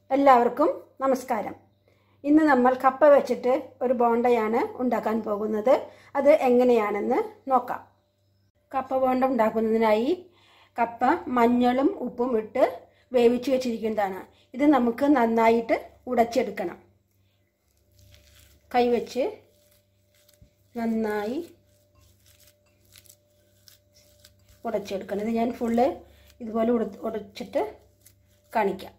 എല്ലാവർക്കും നമസ്കാരം. ഇന്ന് നമ്മൾ കപ്പ വെച്ചിട്ട് ഒരു ബോണ്ടയാണ് ഉണ്ടാക്കാൻ പോകുന്നത്. അത് എങ്ങനെയാണെന്ന് നോക്കാം. കപ്പ ബോണ്ട ഉണ്ടാക്കുന്നതിനായി കപ്പ മഞ്ഞളും ഉപ്പും ഇട്ട് വേവിച്ച് വെച്ചിരിക്കുന്നതാണ്. ഇത് നമുക്ക് നന്നായിട്ട് ഉടച്ചെടുക്കണം. കൈവച്ച് നന്നായി ഉടച്ചെടുക്കണം. ഇത് ഞാൻ ഫുള്ള് ഇതുപോലെ ഉടച്ചിട്ട് കാണിക്കാം.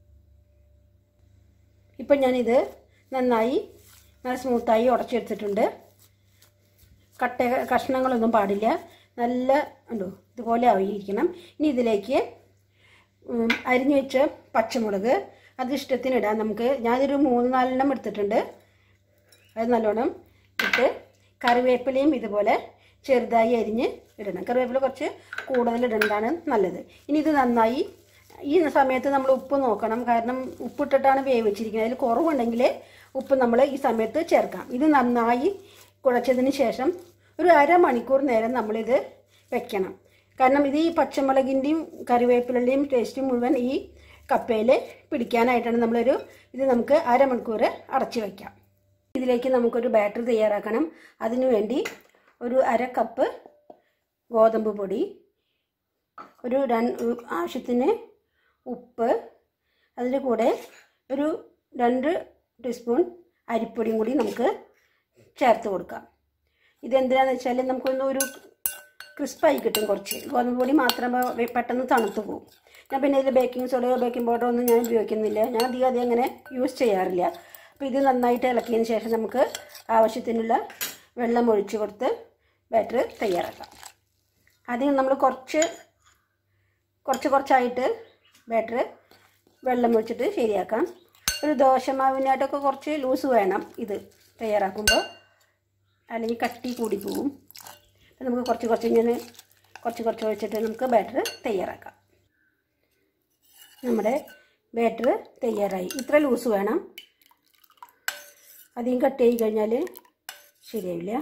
ഇപ്പം ഞാനിത് നന്നായി നല്ല സ്മൂത്തായി ഉടച്ചെടുത്തിട്ടുണ്ട്. കഷ്ണങ്ങളൊന്നും പാടില്ല. നല്ല ഉണ്ടോ ഇതുപോലെ ആയിരിക്കണം. ഇനി ഇതിലേക്ക് അരിഞ്ഞു വെച്ച പച്ചമുളക് അത് ഇഷ്ടത്തിന് ഇടാം. നമുക്ക് ഞാനൊരു 3-4 എടുത്തിട്ടുണ്ട്. അത് നല്ലോണം ഇട്ട് കറിവേപ്പിലയും ഇതുപോലെ ചെറുതായി അരിഞ്ഞ് ഇടണം. കറിവേപ്പില കുറച്ച് കൂടുതൽ ഇടേണ്ടതാണ് നല്ലത്. ഇനി ഇത് നന്നായി ഈ സമയത്ത് നമ്മൾ ഉപ്പ് നോക്കണം. കാരണം ഉപ്പിട്ടിട്ടാണ് വേവിച്ചിരിക്കുന്നത്. അതിൽ കുറവുണ്ടെങ്കിൽ ഉപ്പ് നമ്മൾ ഈ സമയത്ത് ചേർക്കാം. ഇത് നന്നായി കുഴച്ചതിന് ശേഷം ഒരു അരമണിക്കൂർ നേരം നമ്മളിത് വെക്കണം. കാരണം ഇത് ഈ പച്ചമുളകിൻ്റെയും കറിവേപ്പിലയുടെയും ടേസ്റ്റ് മുഴുവൻ ഈ കപ്പയിൽ പിടിക്കാനായിട്ടാണ് ഇത് നമുക്ക് അരമണിക്കൂർ അടച്ചു വയ്ക്കാം. ഇതിലേക്ക് നമുക്കൊരു ബാറ്റർ തയ്യാറാക്കണം. അതിനുവേണ്ടി ഒരു 1/2 കപ്പ് ഗോതമ്പ് പൊടി, ഒരു ആവശ്യത്തിന് ഉപ്പ്, അതിൻ്റെ കൂടെ ഒരു 2 ടീസ്പൂൺ അരിപ്പൊടിയും കൂടി നമുക്ക് ചേർത്ത് കൊടുക്കാം. ഇതെന്തിനാണെന്ന് വെച്ചാൽ നമുക്കൊരു ക്രിസ്പായി കിട്ടും. കുറച്ച് ഗോതമ്പ് പൊടി മാത്രം പെട്ടെന്ന് തണുത്ത് പോകും. ഞാൻ പിന്നെ ഇതിൽ ബേക്കിംഗ് സോഡയോ ബേക്കിംഗ് പൗഡറോ ഒന്നും ഞാൻ ഉപയോഗിക്കുന്നില്ല. ഞാൻ അധികം അങ്ങനെ യൂസ് ചെയ്യാറില്ല. അപ്പോൾ ഇത് നന്നായിട്ട് ഇളക്കിയതിന് ശേഷം നമുക്ക് ആവശ്യത്തിനുള്ള വെള്ളം ഒഴിച്ച് കൊടുത്ത് ബാറ്റർ തയ്യാറാക്കാം. ആദ്യം നമ്മൾ കുറച്ചായിട്ട് ബാറ്റർ വെള്ളം ഒഴിച്ചിട്ട് ശരിയാക്കാം. ഒരു ദോശമാവിനായിട്ടൊക്കെ കുറച്ച് ലൂസ് വേണം ഇത് തയ്യാറാക്കുമ്പോൾ, അല്ലെങ്കിൽ കട്ടി കൂടി പോകും. അപ്പം നമുക്ക് കുറച്ച് ഒഴിച്ചിട്ട് നമുക്ക് ബാറ്റർ തയ്യാറാക്കാം. നമ്മുടെ ബാറ്റർ തയ്യാറായി. ഇത്ര ലൂസ് വേണം. അധികം കട്ട് ചെയ്ത് കഴിഞ്ഞാൽ ശരിയാവില്ല.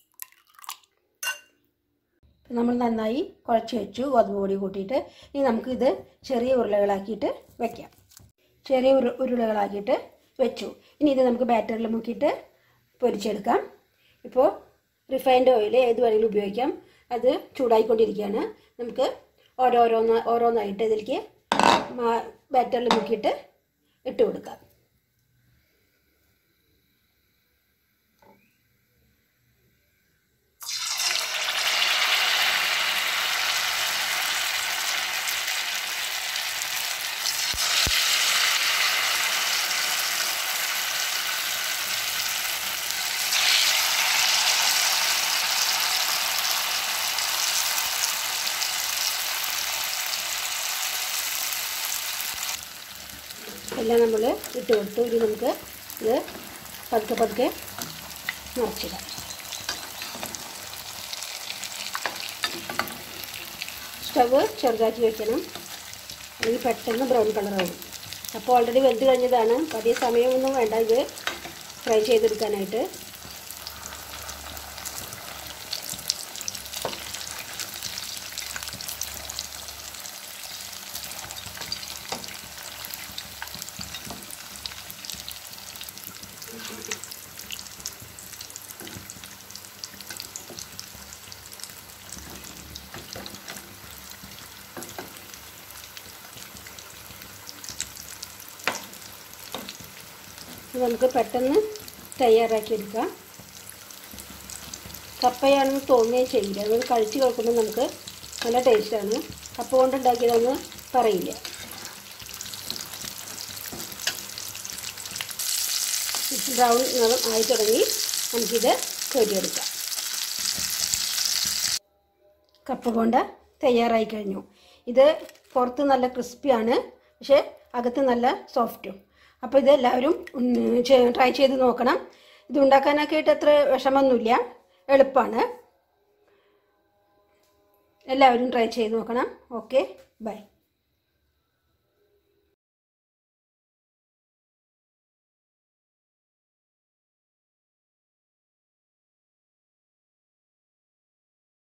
നമ്മൾ നന്നായി കുഴച്ച് വെച്ചു ഗോതമ്പ് പൊടി കൂട്ടിയിട്ട്. ഇനി നമുക്കിത് ചെറിയ ഉരുളകളാക്കിയിട്ട് വയ്ക്കാം. ചെറിയ ഉരുളകളാക്കിയിട്ട് വെച്ചു. ഇനി ഇത് നമുക്ക് ബാറ്ററിൽ മുക്കിയിട്ട് പൊരിച്ചെടുക്കാം. ഇപ്പോൾ റിഫൈൻഡ് ഓയിൽ ഏത് വേണമെങ്കിലും ഉപയോഗിക്കാം. അത് ചൂടായിക്കൊണ്ടിരിക്കുകയാണ്. നമുക്ക് ഓരോന്നായിട്ട് ഇതിലേക്ക് ബാറ്ററിൽ മുക്കിയിട്ട് ഇട്ട് കൊടുക്കാം. എല്ലാം നമ്മൾ ഇട്ട് കൊടുത്തു. ഇനി നമുക്ക് ഇത് പതുക്കെ നിറച്ചിടാം. സ്റ്റവ് ചെറുതാക്കി വയ്ക്കണം, അല്ലെങ്കിൽ പെട്ടെന്ന് ബ്രൗൺ കളറാവും. അപ്പോൾ ഓൾറെഡി വെന്ത് കഴിഞ്ഞതാണ്. അധികം സമയമൊന്നും വേണ്ട ഇത് ഫ്രൈ ചെയ്തെടുക്കാനായിട്ട്. നമുക്ക് പെട്ടെന്ന് തയ്യാറാക്കിയെടുക്കാം. കപ്പയാണെന്ന് തോന്നുകയും ചെയ്യില്ല. അത് കഴിച്ച് കേൾക്കുമ്പോൾ നമുക്ക് നല്ല ടേസ്റ്റാണ്. കപ്പ കൊണ്ടുണ്ടാക്കിയതൊന്നും പറയില്ല. ബ്രൗൺ നിറം ആയി തുടങ്ങി. നമുക്കിത് കോരിയെടുക്കാം. കപ്പ ബോണ്ട തയ്യാറായി കഴിഞ്ഞു. ഇത് പുറത്ത് നല്ല ക്രിസ്പിയാണ്, പക്ഷേ അകത്ത് നല്ല സോഫ്റ്റും. അപ്പോൾ ഇതെല്ലാവരും ട്രൈ ചെയ്ത് നോക്കണം. ഇത് ഉണ്ടാക്കാനൊക്കെ ആയിട്ട് അത്ര വിഷമമൊന്നുമില്ല, എളുപ്പമാണ്. എല്ലാവരും ട്രൈ ചെയ്ത് നോക്കണം. Okay, by.